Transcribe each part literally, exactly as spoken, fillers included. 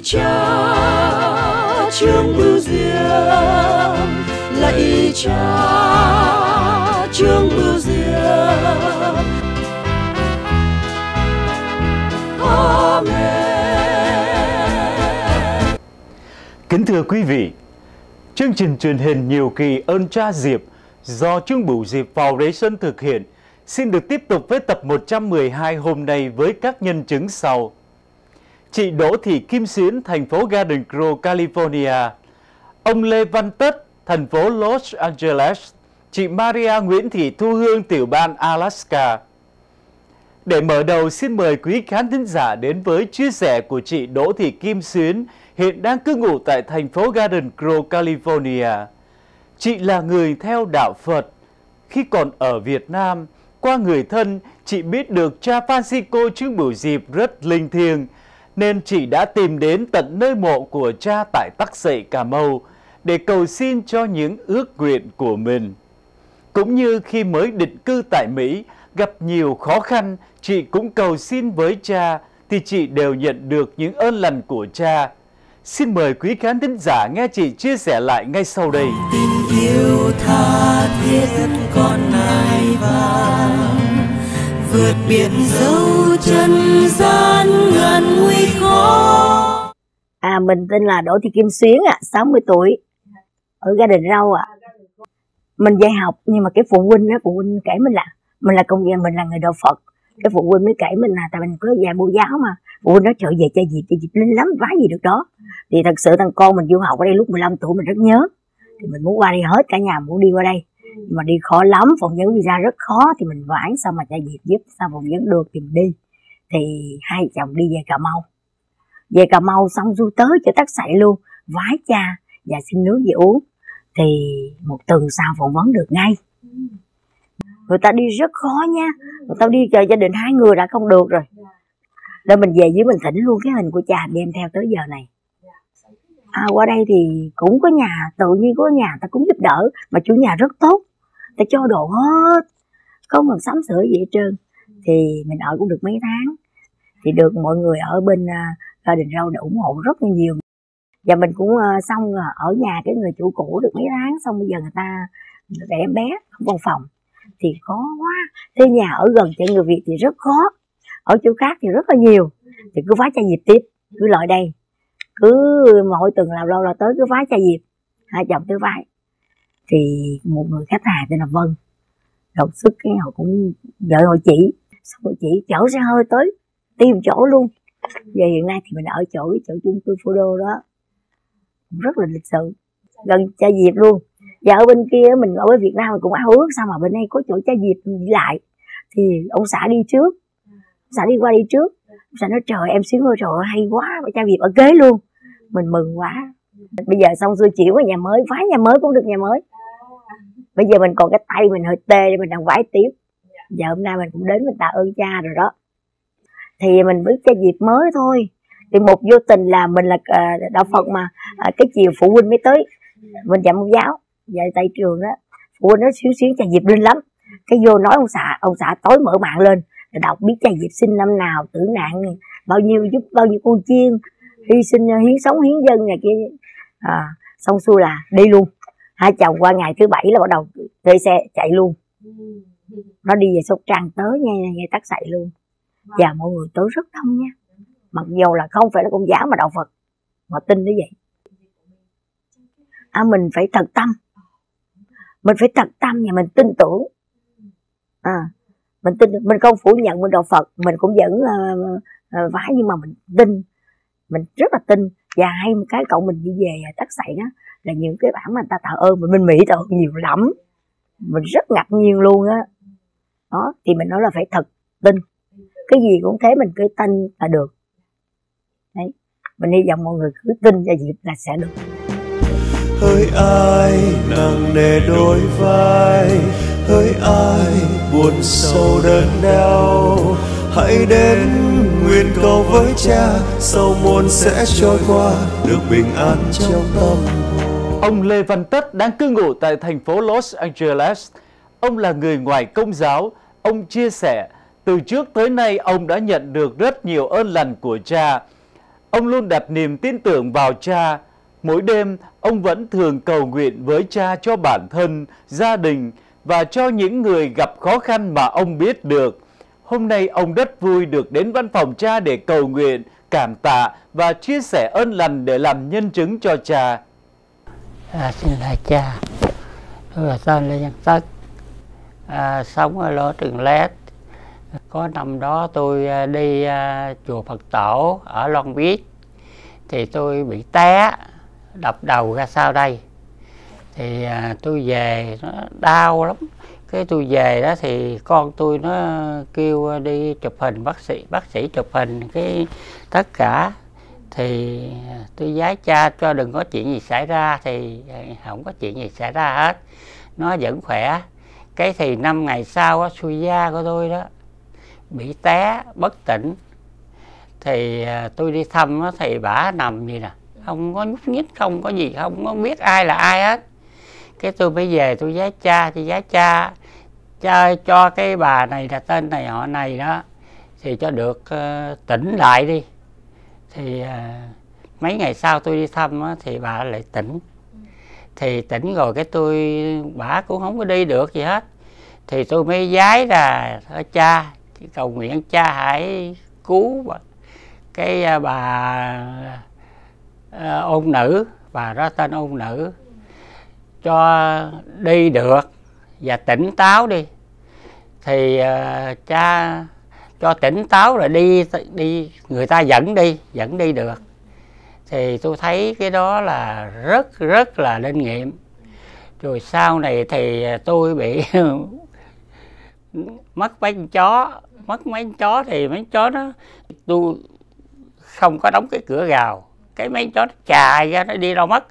cha Trương Bửu Diệm, lạy cha Trương Bửu Diệm. Amen. Kính thưa quý vị, chương trình truyền hình Nhiều Kỳ Ơn Cha Diệp do Trương Bửu Diệp Foundation thực hiện xin được tiếp tục với tập một trăm mười hai hôm nay với các nhân chứng sau. Chị Đỗ Thị Kim Xuyến, thành phố Garden Grove, California. Ông Lê Văn Tất, thành phố Los Angeles. Chị Maria Nguyễn Thị Thu Hương, tiểu bang Alaska. Để mở đầu, xin mời quý khán thính giả đến với chia sẻ của chị Đỗ Thị Kim Xuyến, hiện đang cư ngụ tại thành phố Garden Grove, California. Chị là người theo đạo Phật. Khi còn ở Việt Nam, qua người thân, chị biết được cha Francisco Trương Bửu Diệp rất linh thiêng, nên chị đã tìm đến tận nơi mộ của cha tại Tắc Xậy, Cà Mau để cầu xin cho những ước nguyện của mình. Cũng như khi mới định cư tại Mỹ, gặp nhiều khó khăn, chị cũng cầu xin với cha, thì chị đều nhận được những ơn lành của cha. Xin mời quý khán thính giả nghe chị chia sẻ lại ngay sau đây. Tình yêu tha thiết con nai vàng, vượt biển dấu chân gian ngàn nguy khó. À, mình tên là Đỗ Thị Kim Xuyến ạ, à, sáu mươi tuổi, ở Garden Grove ạ. À. Mình dạy học nhưng mà cái phụ huynh đó, phụ huynh kể mình là mình là công dân, mình là người đạo Phật. Cái phụ huynh mới kể mình là tại mình có dạy Bồ giáo mà. Phụ huynh nói trời về cha Diệp, cha Diệp linh lắm, vái gì được đó. Thì thật sự thằng con mình du học ở đây lúc mười lăm tuổi mình rất nhớ. Thì mình muốn qua đây hết, cả nhà muốn đi qua đây. Nhưng mà đi khó lắm, phỏng vấn visa rất khó. Thì mình vái sao mà cha Diệp giúp, sao phỏng vấn được thì mình đi. Thì hai chồng đi về Cà Mau. Về Cà Mau xong du tới cho Tắc Xậy luôn, vái cha và xin nước về uống. Thì một tuần sau phỏng vấn được ngay. Người ta đi rất khó nha. Người ta đi chờ gia đình hai người đã không được rồi. Rồi mình về dưới mình thỉnh luôn cái hình của cha đem theo tới giờ này. À, qua đây thì cũng có nhà, tự nhiên có nhà ta cũng giúp đỡ. Mà chủ nhà rất tốt, ta cho đồ hết, không cần sắm sửa gì hết trơn. Thì mình ở cũng được mấy tháng. Thì được mọi người ở bên uh, Garden Grove ủng hộ rất là nhiều. Và mình cũng uh, xong ở nhà cái người chủ cũ được mấy tháng. Xong bây giờ người ta để em bé không còn phòng. Thì khó quá. Thế nhà ở gần cho người Việt thì rất khó. Ở chỗ khác thì rất là nhiều. Thì cứ vái cha Diệp tiếp, cứ lại đây. Cứ mỗi tuần làm lâu là tới cứ vái cha Diệp. Hai chồng tới vái. Thì một người khách hàng tên là Vân đột xuất cái họ cũng vợ hội chị. Xong rồi chị chở xe hơi tới tìm chỗ luôn. Giờ hiện nay thì mình ở chỗ cái chỗ chung cư Phú Đô đó. Rất là lịch sự. Gần cha Diệp luôn. Và ở bên kia mình ở Việt Nam mình cũng ao ước sao mà bên đây có chỗ cha Diệp đi lại. Thì ông xã đi trước. Ông xã đi qua đi trước. Ông xã nói trời em Xuyến ơi trời ơi hay quá. Cha Diệp ở kế luôn. Mình mừng quá. Bây giờ xong xuôi chuyển qua nhà mới. Vái nhà mới cũng được nhà mới. Bây giờ mình còn cái tay mình hơi tê để mình đang vái tiếp. Giờ hôm nay mình cũng đến mình tạ ơn cha rồi đó. Thì mình biết cha Diệp mới thôi. Thì một vô tình là mình là đạo Phật mà. Cái chiều phụ huynh mới tới. Mình dạy môn giáo. Dạy tại trường đó. Phụ huynh nói xíu xíu cha Diệp linh lắm. Cái vô nói ông xã. Ông xã tối mở mạng lên. Để đọc biết cha Diệp sinh năm nào. Tử nạn bao nhiêu giúp bao nhiêu con chiên. Hy sinh hiến sống hiến dân này kia. À, xong xuôi là đi luôn. Hai chồng qua ngày thứ bảy là bắt đầu thuê xe chạy luôn. Nó đi về Sóc Trăng tới ngay ngay Tắc Xậy luôn. Và mọi người tới rất đông nha. Mặc dù là không phải là con giáo mà đạo Phật. Mà tin như vậy. À, mình phải thật tâm. Mình phải thật tâm và mình tin tưởng. À, mình tin, mình không phủ nhận mình đạo Phật. Mình cũng vẫn uh, uh, vái nhưng mà mình tin. Mình rất là tin. Và hay một cái cậu mình đi về Tắc Xậy đó là những cái bản mà người ta tạ ơn mình bên Mỹ tạ ơn nhiều lắm. Mình rất ngạc nhiên luôn á. Đó. đó thì mình nói là phải thật tin. Cái gì cũng thế mình cứ tin là được. Đấy. Mình hy vọng mọi người cứ tin cho Diệp là sẽ được. Hỡi ai nặng nề đôi vai, hỡi ai buồn sâu đớn đau, hãy đến nguyện cầu với cha, sầu muôn sẽ trôi qua, được bình an trong tâm. Ông Lê Văn Tất đang cư ngụ tại thành phố Los Angeles. Ông là người ngoài Công giáo. Ông chia sẻ, từ trước tới nay ông đã nhận được rất nhiều ơn lành của cha. Ông luôn đặt niềm tin tưởng vào Cha. Mỗi đêm, ông vẫn thường cầu nguyện với Cha cho bản thân, gia đình và cho những người gặp khó khăn mà ông biết được. Hôm nay ông rất vui được đến văn phòng Cha để cầu nguyện, cảm tạ và chia sẻ ơn lành để làm nhân chứng cho Cha. À, xin lạy Cha, tôi là tên Lê Văn Tất, à, sống ở Lỗ Trường Lét. Có năm đó tôi đi à, chùa Phật Tổ ở Long Biên, thì tôi bị té, đập đầu ra sau đây. Thì à, tôi về nó đau lắm. Cái tôi về đó thì con tôi nó kêu đi chụp hình, bác sĩ bác sĩ chụp hình cái tất cả. Thì tôi vái Cha cho đừng có chuyện gì xảy ra, thì không có chuyện gì xảy ra hết, nó vẫn khỏe. Cái thì năm ngày sau á, xui da của tôi đó bị té bất tỉnh. Thì tôi đi thăm á, thì bả nằm gì nè, không có nhúc nhích, không có gì, không có biết ai là ai hết. Cái tôi mới về tôi vái Cha, tôi vái Cha cha cho cái bà này là tên này họ này đó, thì cho được uh, tỉnh lại đi. Thì uh, mấy ngày sau tôi đi thăm á, thì bà lại tỉnh. Thì tỉnh rồi cái tôi, bà cũng không có đi được gì hết. Thì tôi mới vái là Cha, cầu nguyện Cha hãy cứu bà. Cái uh, bà uh, ôn nữ, bà đó tên ôn nữ, cho đi được và tỉnh táo đi. Thì uh, Cha cho tỉnh táo rồi đi đi người ta dẫn đi dẫn đi được. Thì tôi thấy cái đó là rất rất là linh nghiệm. Rồi sau này thì tôi bị mất mấy con chó mất mấy con chó thì mấy con chó đó tôi không có đóng cái cửa rào, cái mấy con chó nó chạy ra, nó đi đâu mất.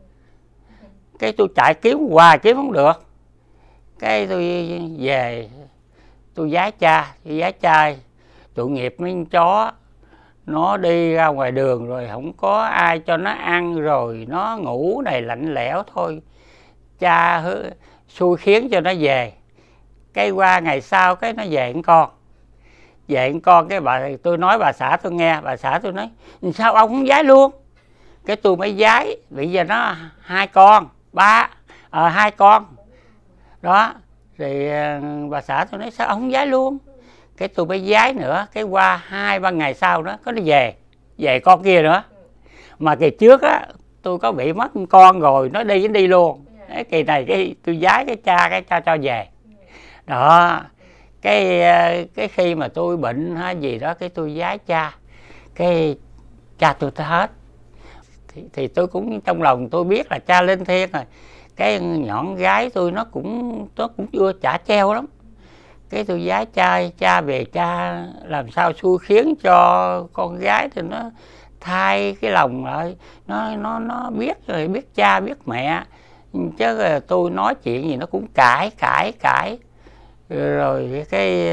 Cái tôi chạy kiếm hoài kiếm không được. Cái tôi về tôi vái Cha, tôi vái Cha tội nghiệp mấy con chó, nó đi ra ngoài đường rồi không có ai cho nó ăn, rồi nó ngủ này lạnh lẽo thôi. Cha hứa, xui khiến cho nó về. Cái qua ngày sau cái nó về con con về con con cái bà tôi nói bà xã tôi nghe, bà xã tôi nói sao ông không vái luôn. Cái tôi mới vái, bây giờ nó hai con ba à, hai con đó. Thì bà xã tôi nói sao ông không vái luôn. Cái tôi mới vái nữa. Cái qua hai ba ngày sau đó có nó về về con kia nữa. Mà kỳ trước á tôi có bị mất con rồi, nó đi nó đi luôn. Cái kỳ này cái tôi vái cái Cha, cái Cha cho về đó. Cái cái khi mà tôi bệnh hay gì đó, cái tôi vái Cha, cái Cha tôi tới hết. Thì, thì tôi cũng trong lòng tôi biết là Cha lên thiên rồi. Cái nhỏ gái tôi nó cũng nó cũng chưa trả treo lắm. Cái tôi vái Cha, Cha về Cha làm sao xui khiến cho con gái thì nó thay cái lòng lại, nó nó nó biết rồi, biết cha biết mẹ. Chứ tôi nói chuyện gì nó cũng cãi cãi cãi. Rồi cái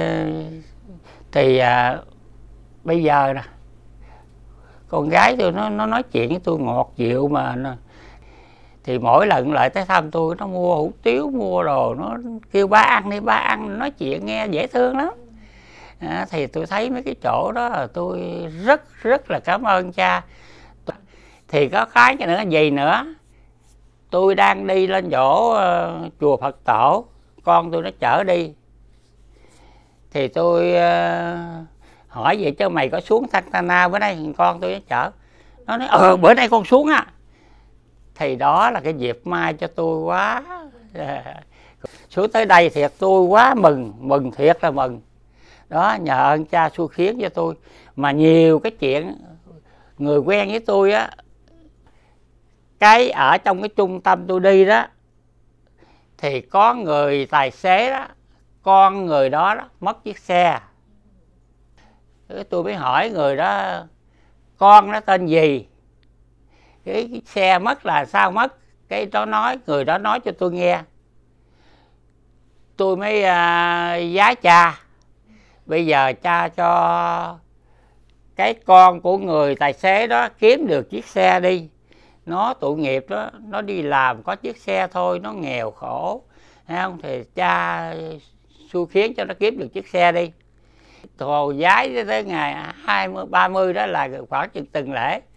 thì à, bây giờ nè, con gái tôi nó nó nói chuyện với tôi ngọt dịu mà. Thì mỗi lần lại tới thăm tôi nó mua hủ tiếu, mua đồ, nó kêu ba ăn đi, ba ăn, nói chuyện nghe dễ thương lắm. À, thì tôi thấy mấy cái chỗ đó là tôi rất rất là cảm ơn Cha. Thì có cái nữa gì nữa, tôi đang đi lên chỗ uh, chùa Phật Tổ, con tôi nó chở đi. Thì tôi uh, hỏi vậy chứ mày có xuống Santana bữa nay, con tôi nó chở. Nó nói ờ bữa nay con xuống á. Thì đó là cái dịp mai cho tôi quá. Xuống tới đây thiệt tôi quá mừng, mừng thiệt là mừng. Đó, nhờ ơn Cha xui khiến cho tôi. Mà nhiều cái chuyện người quen với tôi á, cái ở trong cái trung tâm tôi đi đó, thì có người tài xế đó, con người đó, đó mất chiếc xe. Tôi mới hỏi người đó con nó tên gì, cái, cái xe mất là sao mất. Cái đó nói, người đó nói cho tôi nghe. Tôi mới uh, vái Cha, bây giờ Cha cho cái con của người tài xế đó kiếm được chiếc xe đi. Nó tội nghiệp đó, nó đi làm có chiếc xe thôi, nó nghèo khổ, thấy không? Thì Cha xui khiến cho nó kiếm được chiếc xe đi. Rồi vái tới ngày hai mươi ba mươi đó là khoảng chừng từng lễ.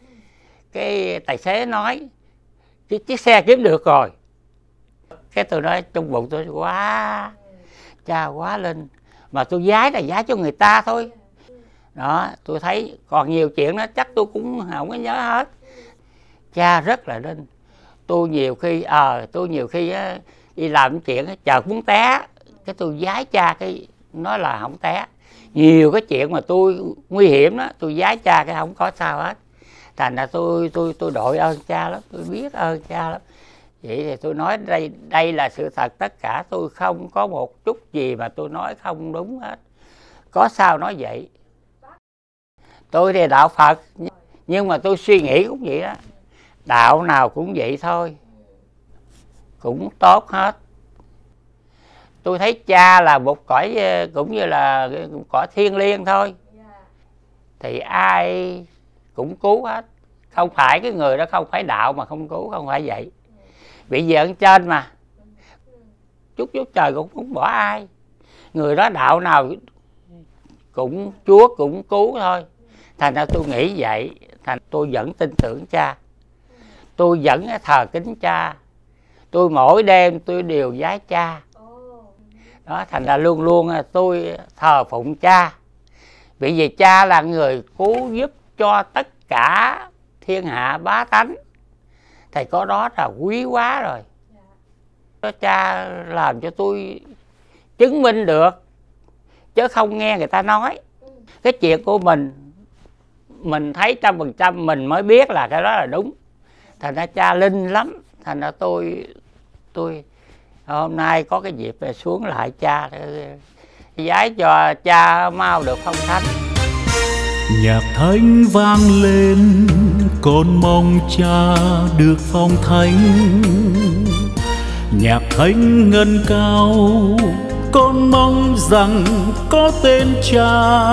cái tài xế nói cái chiếc xe kiếm được rồi. Cái tôi nói trong bụng tôi, quá cha quá linh, mà tôi giái là giái cho người ta thôi. Đó, tôi thấy còn nhiều chuyện đó chắc tôi cũng không có nhớ hết. Cha rất là linh. Tôi nhiều khi ờ à, tôi nhiều khi á, đi làm chuyện á, chợt muốn té, cái tôi giái cha cái nói là không té. Nhiều cái chuyện mà tôi nguy hiểm đó, tôi giái cha cái không có sao hết. Thành ra tôi tôi tôi đội ơn cha lắm, tôi biết ơn cha lắm. Vậy thì tôi nói đây đây là sự thật, tất cả tôi không có một chút gì mà tôi nói không đúng hết. Có sao nói vậy. Tôi thì đạo Phật, nhưng mà tôi suy nghĩ cũng vậy đó. Đạo nào cũng vậy thôi, cũng tốt hết. Tôi thấy cha là một cõi cũng như là một cõi thiêng liêng thôi, thì ai cũng cứu hết. Không phải cái người đó không phải đạo mà không cứu, không phải vậy. Bị về ở trên mà, chút chút trời cũng không bỏ ai. Người đó đạo nào cũng Chúa cũng cứu thôi. Thành ra tôi nghĩ vậy, thành tôi vẫn tin tưởng cha, tôi vẫn thờ kính cha, tôi mỗi đêm tôi đều vái cha. Đó, thành ra luôn luôn tôi thờ phụng cha. Bởi vì cha là người cứu giúp cho tất cả thiên hạ bá tánh, thầy có đó là quý quá rồi. Đó, cha làm cho tôi chứng minh được, chứ không nghe người ta nói. Cái chuyện của mình mình thấy trăm phần trăm mình mới biết là cái đó là đúng. Thành ra cha linh lắm. Thành ra tôi tôi hôm nay có cái dịp xuống lại cha vái cho cha mau được phong thánh. Nhạc thánh vang lên, con mong cha được phong thánh. Nhạc thánh ngân cao, con mong rằng có tên cha.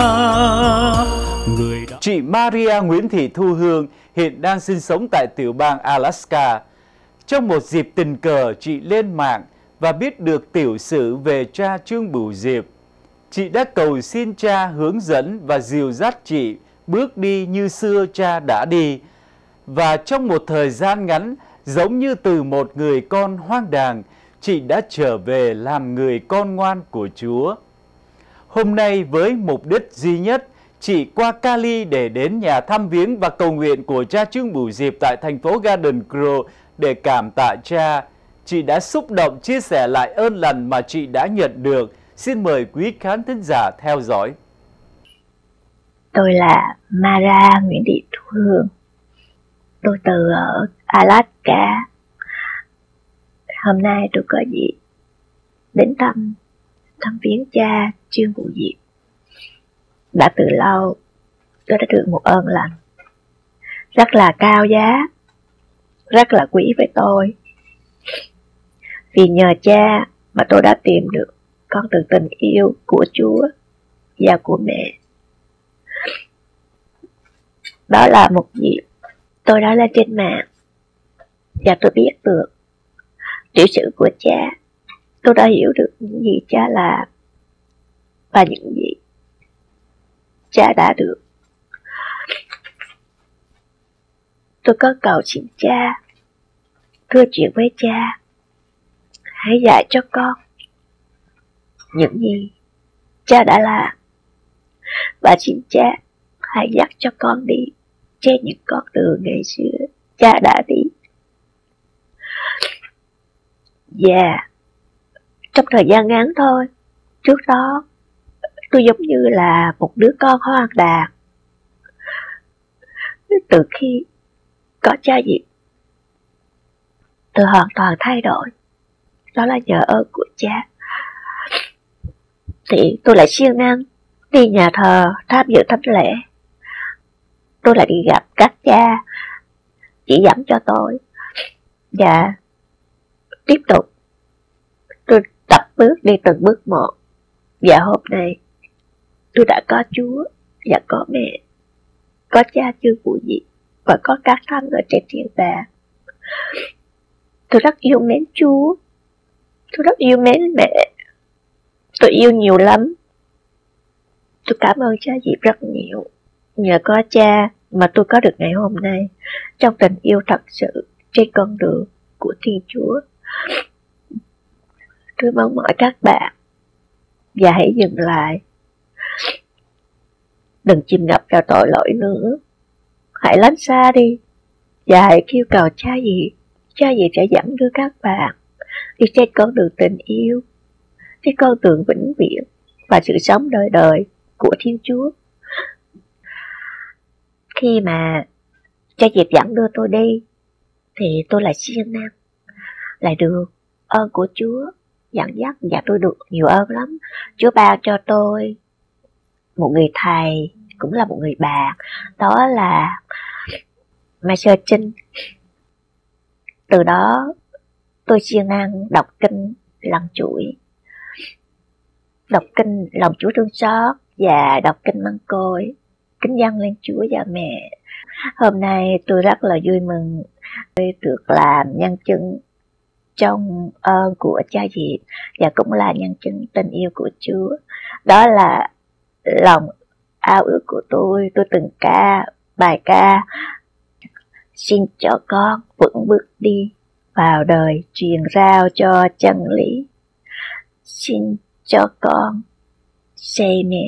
Người đã... Chị Maria Nguyễn Thị Thu Hương hiện đang sinh sống tại tiểu bang Alaska. Trong một dịp tình cờ, chị lên mạng và biết được tiểu sử về cha Trương Bửu Diệp. Chị đã cầu xin cha hướng dẫn và dìu dắt chị bước đi như xưa cha đã đi. Và trong một thời gian ngắn, giống như từ một người con hoang đàng, chị đã trở về làm người con ngoan của Chúa. Hôm nay với mục đích duy nhất, chị qua Cali để đến nhà thăm viếng và cầu nguyện của cha Trương Bửu Diệp tại thành phố Garden Grove để cảm tạ cha. Chị đã xúc động chia sẻ lại ơn lành mà chị đã nhận được. Xin mời quý khán thính giả theo dõi. Tôi là Maria Nguyễn Thị Thu Hương. Tôi từ ở Alaska. Hôm nay tôi có dịp đến thăm thăm viếng cha Trương Bửu Diệp. Đã từ lâu tôi đã được một ơn lành rất là cao giá, rất là quý với tôi. Vì nhờ cha mà tôi đã tìm được con đường tình yêu của Chúa và của mẹ. Đó là một dịp tôi đã lên trên mạng và tôi biết được tiểu sử của cha. Tôi đã hiểu được những gì cha làm và những gì cha đã được. Tôi có cầu xin cha, thưa chuyện với cha, hãy dạy cho con những gì cha đã làm, và xin cha hãy dắt cho con đi trên những con đường ngày xưa cha đã đi. Và yeah, trong thời gian ngắn thôi, trước đó tôi giống như là một đứa con hoang đàng. Từ khi có cha Diệp, tôi hoàn toàn thay đổi. Đó là nhờ ơn của cha. Thì tôi lại siêng năng đi nhà thờ tham dự thánh lễ. Tôi lại đi gặp các cha chỉ dẫn cho tôi. Và tiếp tục tôi tập bước đi từng bước một. Và hôm nay tôi đã có Chúa và có mẹ, có cha Trương Bửu Diệp và có các thánh ở trên thiên đàng. Tôi rất yêu mến Chúa, tôi rất yêu mến mẹ, tôi yêu nhiều lắm. Tôi cảm ơn cha Diệp rất nhiều. Nhờ có cha mà tôi có được ngày hôm nay trong tình yêu thật sự trên con đường của Thiên Chúa. Tôi mong mỏi các bạn và hãy dừng lại, đừng chìm ngập vào tội lỗi nữa. Hãy lánh xa đi và hãy kêu cầu Cha gì, Cha gì sẽ dẫn đưa các bạn đi trên con đường tình yêu, trên con đường vĩnh viễn và sự sống đời đời của Thiên Chúa. Khi mà Cha Diệp dẫn đưa tôi đi thì tôi lại siêng năng, lại được ơn của Chúa dẫn dắt, và tôi được nhiều ơn lắm. Chúa ban cho tôi một người thầy, cũng là một người bạn, đó là Mai Sơ Trinh. Từ đó tôi siêng năng đọc kinh lần chuỗi, đọc kinh lòng Chúa thương xót và đọc kinh Măng Côi, kính dâng lên Chúa và mẹ. Hôm nay tôi rất là vui mừng tôi được làm nhân chứng trong ơn của Cha Diệp và cũng là nhân chứng tình yêu của Chúa. Đó là lòng ao ước của tôi. Tôi từng ca bài ca: xin cho con vững bước đi vào đời, truyền rao cho chân lý. Xin cho con say mê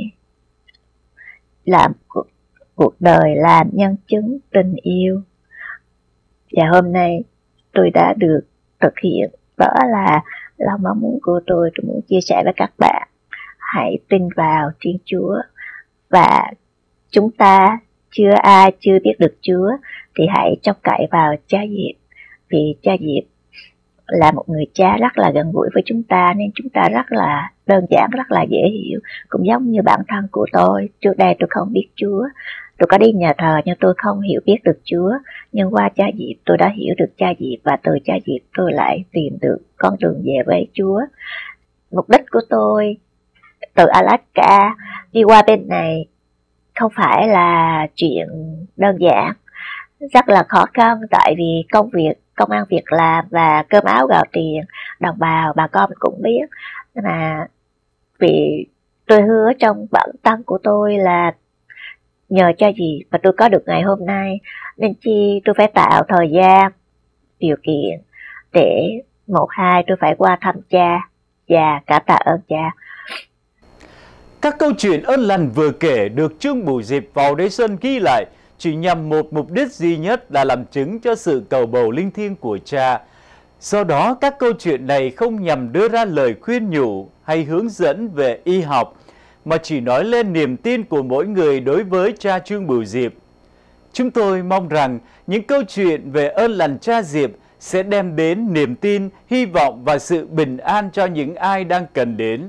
làm cuộc, cuộc đời làm nhân chứng tình yêu. Và hôm nay tôi đã được thực hiện. Đó là lòng mong muốn của tôi. Tôi muốn chia sẻ với các bạn. Hãy tin vào Thiên Chúa. Và chúng ta chưa ai chưa biết được Chúa thì hãy trông cậy vào Cha Diệp. Vì Cha Diệp là một người cha rất là gần gũi với chúng ta, nên chúng ta rất là đơn giản, rất là dễ hiểu. Cũng giống như bản thân của tôi. Trước đây tôi không biết Chúa, tôi có đi nhà thờ nhưng tôi không hiểu biết được Chúa. Nhưng qua Cha Diệp tôi đã hiểu được Cha Diệp, và từ Cha Diệp tôi lại tìm được con đường về với Chúa. Mục đích của tôi từ Alaska đi qua bên này không phải là chuyện đơn giản, rất là khó khăn, tại vì công việc, công ăn việc làm và cơm áo gạo tiền, đồng bào bà con cũng biết. Nhưng mà vì tôi hứa trong bản thân của tôi là nhờ Cha Diệp mà tôi có được ngày hôm nay, nên chi tôi phải tạo thời gian, điều kiện để một hai tôi phải qua thăm Cha và cảm tạ ơn Cha. Các câu chuyện ơn lành vừa kể được Trương Bửu Diệp Foundation ghi lại chỉ nhằm một mục đích duy nhất là làm chứng cho sự cầu bầu linh thiêng của Cha. Do đó, các câu chuyện này không nhằm đưa ra lời khuyên nhủ hay hướng dẫn về y học, mà chỉ nói lên niềm tin của mỗi người đối với cha Trương Bửu Diệp. Chúng tôi mong rằng những câu chuyện về ơn lành Cha Diệp sẽ đem đến niềm tin, hy vọng và sự bình an cho những ai đang cần đến.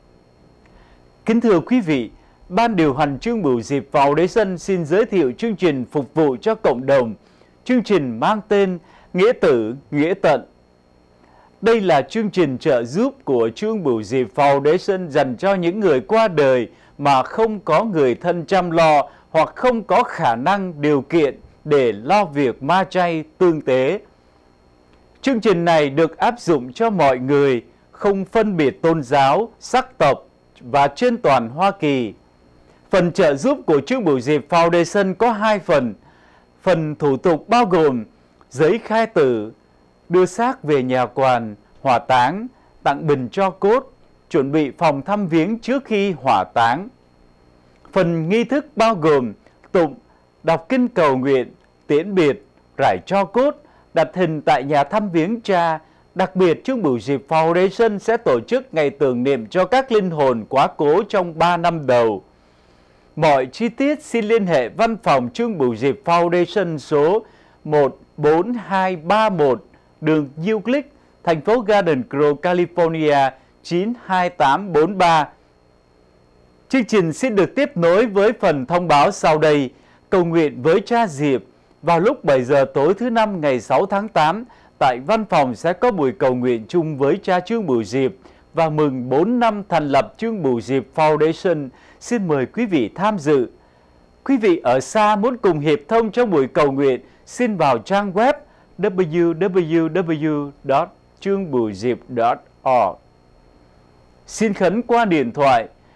Kính thưa quý vị, Ban điều hành Trương Bửu Diệp Foundation xin giới thiệu chương trình phục vụ cho cộng đồng. Chương trình mang tên Nghĩa Tử, Nghĩa Tận. Đây là chương trình trợ giúp của Trương Bửu Diệp Foundation dành cho những người qua đời mà không có người thân chăm lo hoặc không có khả năng điều kiện để lo việc ma chay tương tế. Chương trình này được áp dụng cho mọi người, không phân biệt tôn giáo, sắc tộc và trên toàn Hoa Kỳ. Phần trợ giúp của Trương Bửu Diệp Foundation có hai phần. Phần thủ tục bao gồm giấy khai tử, đưa xác về nhà quan, hỏa táng, tặng bình tro cốt, chuẩn bị phòng thăm viếng trước khi hỏa táng. Phần nghi thức bao gồm tụng, đọc kinh cầu nguyện, tiễn biệt, rải tro cốt, đặt hình tại nhà thăm viếng Cha. Đặc biệt, Trương Bửu Diệp Foundation sẽ tổ chức ngày tưởng niệm cho các linh hồn quá cố trong ba năm đầu. Mọi chi tiết xin liên hệ văn phòng Trương Bửu Diệp Foundation số một bốn hai ba một đường Euclid, thành phố Garden Grove, California chín hai tám bốn ba. Chương trình xin được tiếp nối với phần thông báo sau đây. Cầu nguyện với Cha Diệp. Vào lúc bảy giờ tối thứ Năm ngày sáu tháng tám, tại văn phòng sẽ có buổi cầu nguyện chung với cha Trương Bửu Diệp và mừng bốn năm thành lập Trương Bửu Diệp Foundation. Xin mời quý vị tham dự. Quý vị ở xa muốn cùng hiệp thông trong buổi cầu nguyện, xin vào trang web w w w chốt trương bửu diệp chốt org. Xin khấn qua điện thoại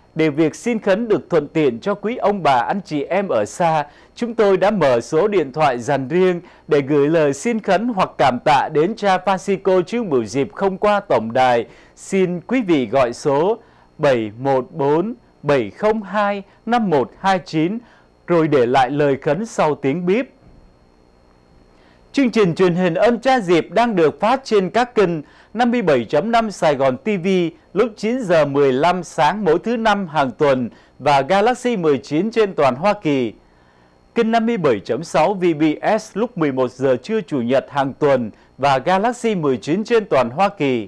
Để việc xin khấn được thuận tiện cho quý ông bà anh chị em ở xa, chúng tôi đã mở số điện thoại dành riêng để gửi lời xin khấn hoặc cảm tạ đến cha Francisco Trương Bửu Diệp không qua tổng đài. Xin quý vị gọi số bảy một bốn bảy không hai năm một hai chín rồi để lại lời khấn sau tiếng bíp. Chương trình truyền hình Ơn Cha Diệp đang được phát trên các kênh năm mươi bảy chấm năm Sài Gòn ti vi lúc chín giờ mười lăm sáng mỗi thứ năm hàng tuần và Galaxy mười chín trên toàn Hoa Kỳ. Kênh năm mươi bảy chấm sáu vê bê ét lúc mười một giờ trưa Chủ nhật hàng tuần và Galaxy mười chín trên toàn Hoa Kỳ.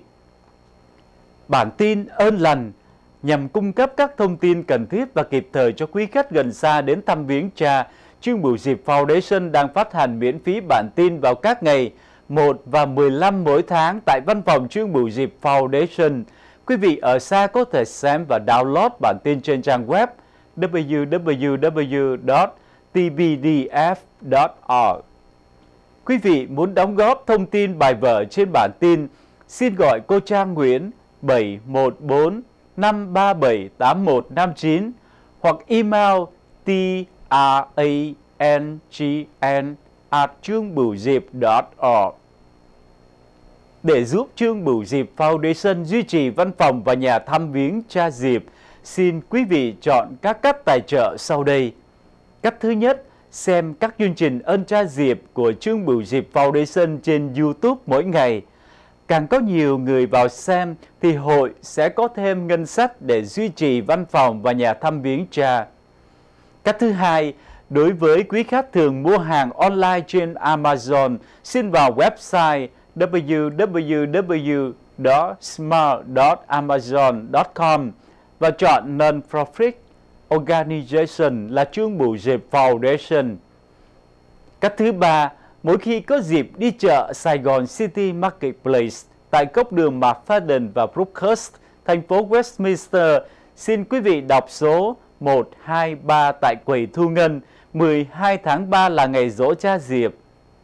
Bản tin Ơn Lành nhằm cung cấp các thông tin cần thiết và kịp thời cho quý khách gần xa đến thăm viếng cha. Trương Bửu Diệp Foundation đang phát hành miễn phí bản tin vào các ngày một và mười lăm mỗi tháng tại văn phòng Trương Bửu Diệp Foundation. Quý vị ở xa có thể xem và download bản tin trên trang web w w w chấm t b d f chấm org. Quý vị muốn đóng góp thông tin bài vở trên bản tin, xin gọi cô Trang Nguyễn bảy một bốn năm ba bảy tám một năm chín hoặc email t r a n g n at trương bửu diệp chấm org. Để giúp Trương Bửu Diệp Foundation duy trì văn phòng và nhà thăm viếng cha Diệp, xin quý vị chọn các cách tài trợ sau đây. Cách thứ nhất, xem các chương trình Ơn Cha Diệp của Trương Bửu Diệp Foundation trên YouTube mỗi ngày. Càng có nhiều người vào xem thì hội sẽ có thêm ngân sách để duy trì văn phòng và nhà thăm viếng cha. Cách thứ hai, đối với quý khách thường mua hàng online trên Amazon, xin vào website w w w chấm smart chấm amazon chấm com và chọn Non-Profit Organization là Trương Bửu Diệp Foundation. Cách thứ ba, mỗi khi có dịp đi chợ Sài Gòn City Marketplace tại cốc đường McFadden và Brookhurst, thành phố Westminster, xin quý vị đọc số một hai ba tại quầy thu ngân, mười hai tháng ba là ngày giỗ cha Diệp.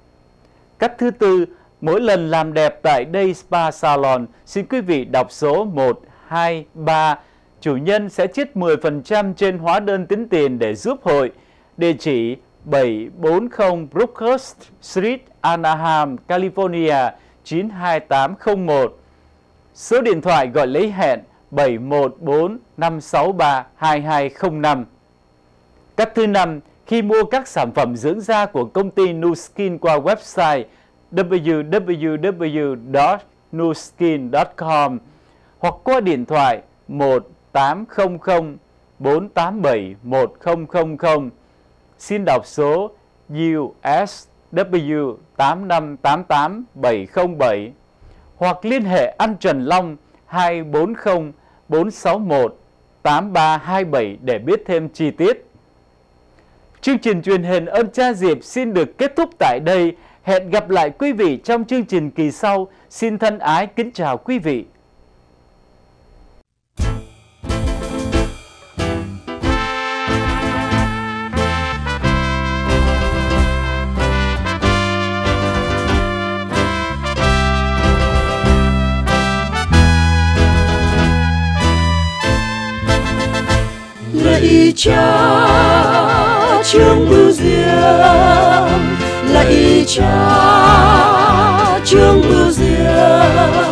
Cách thứ tư, mỗi lần làm đẹp tại Day Spa Salon, xin quý vị đọc số một hai ba, chủ nhân sẽ chiết mười phần trăm trên hóa đơn tính tiền để giúp hội. Địa chỉ bảy bốn không Brookhurst Street, Anaheim, California chín hai tám không một. Số điện thoại gọi lấy hẹn bảy một bốn năm sáu ba hai hai không năm. Cách thứ năm, khi mua các sản phẩm dưỡng da của công ty Nu Skin qua website w w w chấm nu skin chấm com hoặc qua điện thoại một tám không không bốn tám bảy một không không không, xin đọc số U S W tám năm tám tám bảy không bảy hoặc liên hệ anh Trần Long hai bốn không bốn sáu một tám ba hai bảy để biết thêm chi tiết. Chương trình truyền hình Ơn Cha Diệp xin được kết thúc tại đây. Hẹn gặp lại quý vị trong chương trình kỳ sau. Xin thân ái kính chào quý vị. Lạy Cha Trương Bửu Diệp, lạy Cha Trương Bửu Diệp.